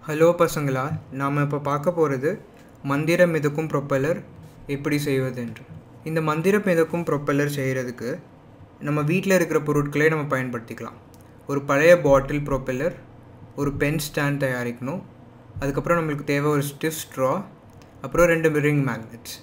Hello பசங்களா, நாம் இப்போ பார்க்க போகிறது மந்திரம் மிதக்கும் ப்ரொப்பல்லர் எப்படி செய்வது என்று. இந்த மந்திரம் மிதக்கும் ப்ரொப்பல்லர் செய்கிறதுக்கு நம்ம வீட்டில் இருக்கிற பொருட்களே நம்ம பயன்படுத்திக்கலாம். ஒரு பழைய பாட்டில் ப்ரொப்பல்லர், ஒரு பென் ஸ்டாண்ட் தயாரிக்கணும். அதுக்கப்புறம் நம்மளுக்கு தேவை ஒரு ஸ்டிஃப் ஸ்ட்ரா, அப்புறம் 2 ரிங் மேக்னெட்ஸ்.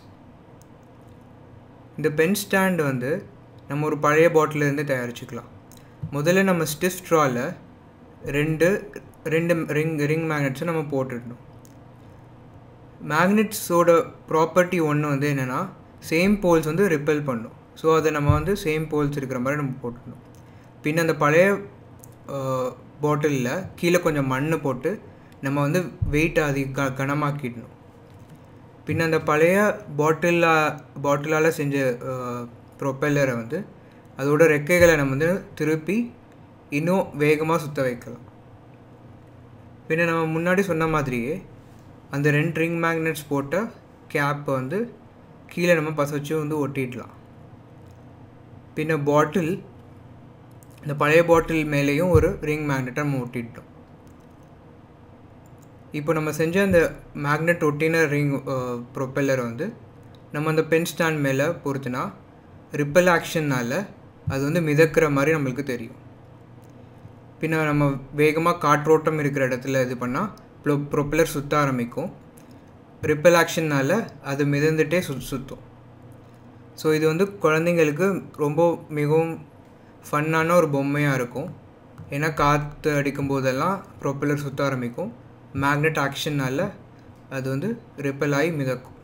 இந்த பென் ஸ்டாண்ட் நம்ம ஒரு பழைய பாட்டிலேருந்து தயாரிச்சுக்கலாம். முதல்ல நம்ம ஸ்டிஃப் ஸ்ட்ராவில் ரெண்டு ரிங் மேக்னெட்ஸை நம்ம போட்டுடணும். மேக்னெட்ஸோட ப்ராப்பர்ட்டி ஒன்று என்னென்னா, சேம் போல்ஸ் ரிப்பெல் பண்ணும். ஸோ அதை நம்ம சேம் போல்ஸ் இருக்கிற மாதிரி நம்ம போட்டுடணும். பின்ன அந்த பழைய பாட்டிலில் கீழே கொஞ்சம் மண் போட்டு நம்ம வெயிட் கனமாக்கிடணும். பின்ன அந்த பழைய பாட்டிலால் செஞ்ச ப்ரொப்பல்லரை அதோட ரெக்கைகளை நம்ம திருப்பி இன்னும் வேகமாக சுற்ற வைக்கலாம். பின்ன நம்ம முன்னாடி சொன்ன மாதிரியே அந்த 2 ரிங் மேக்னெட்ஸ் போட்ட கேப்பை கீழே நம்ம பசச்சு ஒட்டிடலாம். பின்ன இந்த பழைய பாட்டில் மேலேயும் ஒரு ரிங் மேக்னெட்டை நம்ம ஒட்டிட்டோம். இப்போ நம்ம செஞ்ச அந்த மேக்னெட் ஒட்டின ரிங் ப்ரொப்பல்லர் நம்ம அந்த பென் ஸ்டாண்ட் மேலே பொறுத்துனா ரிப்பல் ஆக்ஷன்னால் அது மிதக்கிற மாதிரி நம்மளுக்கு தெரியும். பின்ன நம்ம வேகமாக காற்றோட்டம் இருக்கிற இடத்துல இது பண்ணால் ப்ரொப்பல்லர் சுற்ற ஆரம்பிக்கும். ரிப்பல் ஆக்ஷன்னால் அது மிதந்துட்டே சுற்றும். ஸோ இது குழந்தைங்களுக்கு ரொம்ப மிகவும் ஃபன்னான ஒரு பொம்மையாக இருக்கும். ஏன்னா காற்று அடிக்கும் போதெல்லாம் ப்ரொப்பல்லர் சுற்ற ஆரம்பிக்கும். மேக்னெட் ஆக்ஷன்னால் அது ரிப்பல் ஆகி மிதக்கும்.